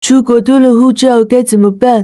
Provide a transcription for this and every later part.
出国丢了护照该怎么办？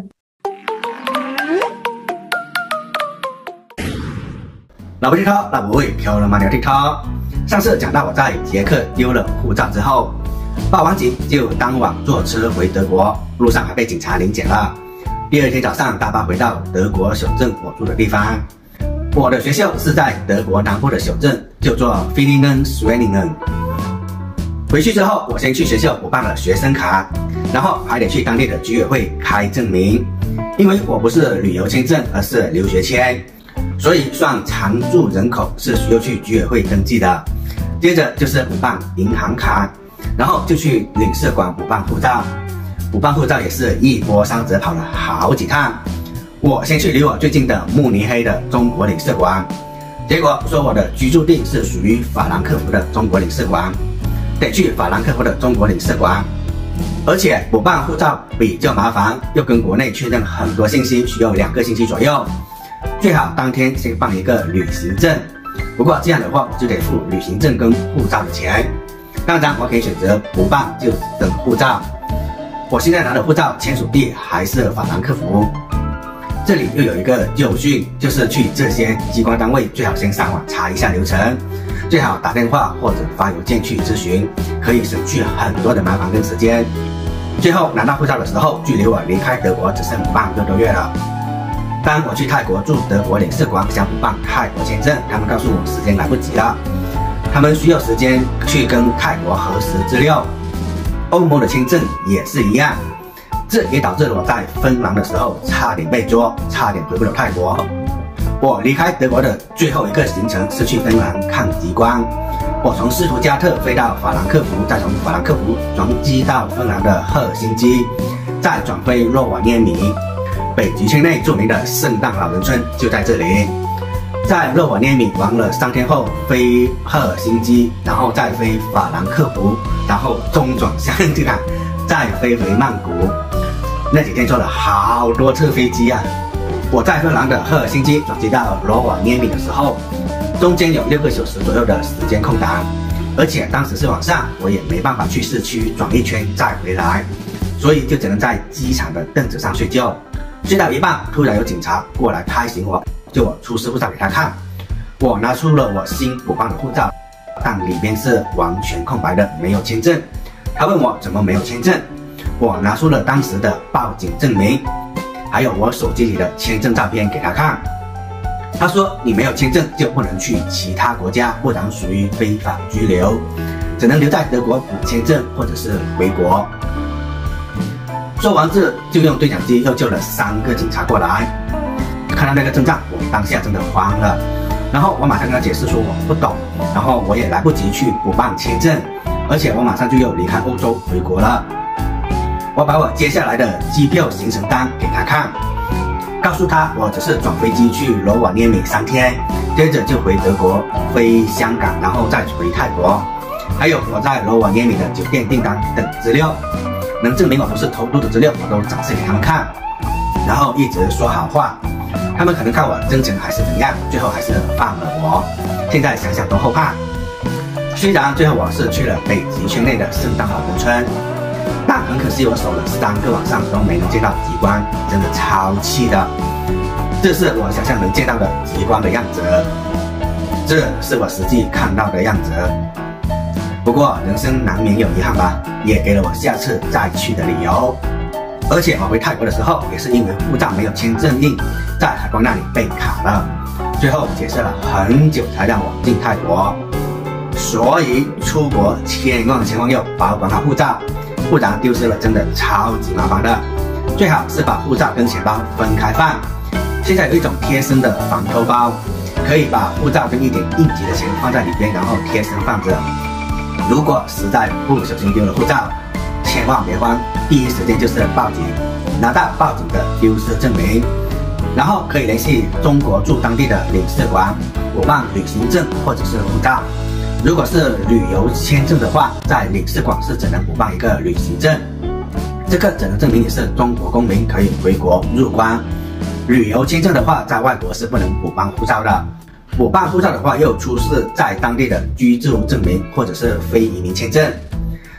老不TikTok，那不会漂了吗？聊 TikTok。上次讲到我在捷克丢了护照之后，报完警就当晚坐车回德国，路上还被警察临检了。第二天早上大巴回到德国小镇我住的地方。我的学校是在德国南部的小镇，叫做 Villingen-Schwenningen。回去之后，我先去学校补办了学生卡，然后还得去当地的居委会开证明，因为我不是旅游签证，而是留学签，所以算常住人口是需要去居委会登记的。接着就是补办银行卡，然后就去领事馆补办护照。补办护照也是一波三折，跑了好几趟。我先去离我最近的慕尼黑的中国领事馆，结果说我的居住地是属于法兰克福的中国领事馆，得去法兰克福的中国领事馆，而且补办护照比较麻烦，要跟国内确认很多信息，需要2个星期左右。最好当天先办一个旅行证，不过这样的话我就得付旅行证跟护照的钱。当然我可以选择不办就等护照。我现在拿的护照签署地还是法兰克福。这里又有一个教训，就是去这些机关单位最好先上网查一下流程，最好打电话或者发邮件去咨询，可以省去很多的麻烦跟时间。最后拿到护照的时候，距离我离开德国只剩半个多月了。当我去泰国驻德国领事馆想补办泰国签证，他们告诉我时间来不及了，他们需要时间去跟泰国核实资料。欧盟的签证也是一样。这也导致了我在芬兰的时候差点被捉，差点回不了泰国。我离开德国的最后一个行程是去芬兰看极光。我从斯图加特飞到法兰克福，再从法兰克福转机到芬兰的赫辛基，再转飞洛瓦涅米。北极圈内著名的圣诞老人村就在这里。在洛瓦涅米玩了3天后，飞赫辛基，然后再飞法兰克福，然后中转香格里拉，再飞回曼谷。那几天坐了好多次飞机啊！我在芬兰的赫尔辛基转机到罗瓦涅米的时候，中间有6个小时左右的时间空档，而且当时是晚上，我也没办法去市区转一圈再回来，所以就只能在机场的凳子上睡觉。睡到一半，突然有警察过来拍醒我，叫我出示护照给他看。我拿出了我新补办的护照，但里面是完全空白的，没有签证。他问我怎么没有签证，我拿出了当时的报警证明，还有我手机里的签证照片给他看。他说你没有签证就不能去其他国家，不然属于非法居留，只能留在德国补签证或者是回国。说完这就用对讲机又叫了3个警察过来。看到那个阵仗，我当下真的慌了，然后我马上跟他解释说我不懂，然后我也来不及去补办签证，而且我马上就要离开欧洲回国了。我把我接下来的机票行程单给他看，告诉他我只是转飞机去罗瓦涅米3天，接着就回德国飞香港，然后再回泰国，还有我在罗瓦涅米的酒店订单等资料，能证明我不是偷渡的资料我都展示给他们看，然后一直说好话。他们可能看我真诚还是怎样，最后还是放了我。现在想想都后怕。虽然最后我是去了北极圈内的圣诞老人村，但很可惜我守了3个晚上都没能见到极光，真的超气的。这是我想象能见到的极光的样子，这是我实际看到的样子。不过人生难免有遗憾吧，也给了我下次再去的理由。而且我回泰国的时候，也是因为护照没有签证印，在海关那里被卡了，最后解释了很久才让我进泰国。所以出国千万要保管好护照，不然丢失了真的超级麻烦的。最好是把护照跟钱包分开放。现在有一种贴身的防偷包，可以把护照跟一点应急的钱放在里边，然后贴身放着。如果实在不小心丢了护照，千万别慌，第一时间就是报警，拿到报警的丢失证明，然后可以联系中国驻当地的领事馆补办旅行证或者是护照。如果是旅游签证的话，在领事馆是只能补办一个旅行证，这个只能证明你是中国公民，可以回国入关。旅游签证的话，在外国是不能补办护照的。补办护照的话，又出示在当地的居住证明或者是非移民签证。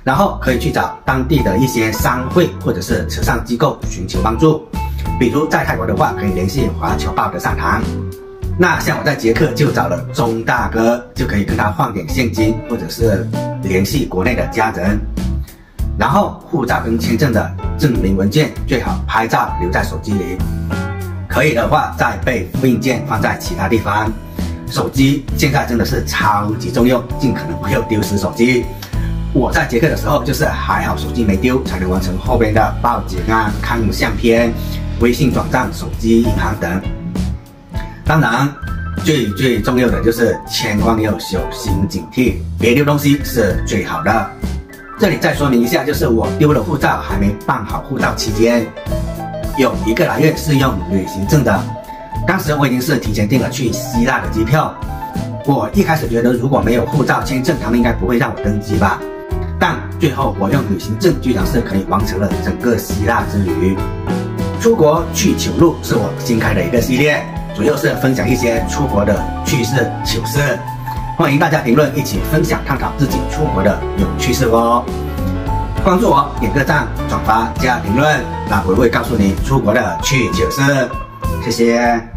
然后可以去找当地的一些商会或者是慈善机构寻求帮助。比如在泰国的话，可以联系华侨报的善堂。那像我在捷克就找了钟大哥，就可以跟他换点现金，或者是联系国内的家人。然后护照跟签证的证明文件最好拍照留在手机里，可以的话再备复印件放在其他地方。手机现在真的是超级重要，尽可能不要丢失手机。我在捷克的时候就是还好手机没丢，才能完成后边的报警啊、看相片、微信转账、手机银行等。当然最重要的就是千万要小心警惕，别丢东西是最好的。这里再说明一下，就是我丢了护照还没办好护照期间，有1个来月是用旅行证的。当时我已经是提前订了去希腊的机票。我一开始觉得如果没有护照签证，他们应该不会让我登机吧。但最后我用旅行证居然是可以完成了整个希腊之旅。出国去求路是我新开的一个系列，主要是分享一些出国的趣事糗事。欢迎大家评论，一起分享探讨自己出国的有趣事哦。关注我，点个赞、转发加评论，那我会告诉你出国的趣糗事。谢谢。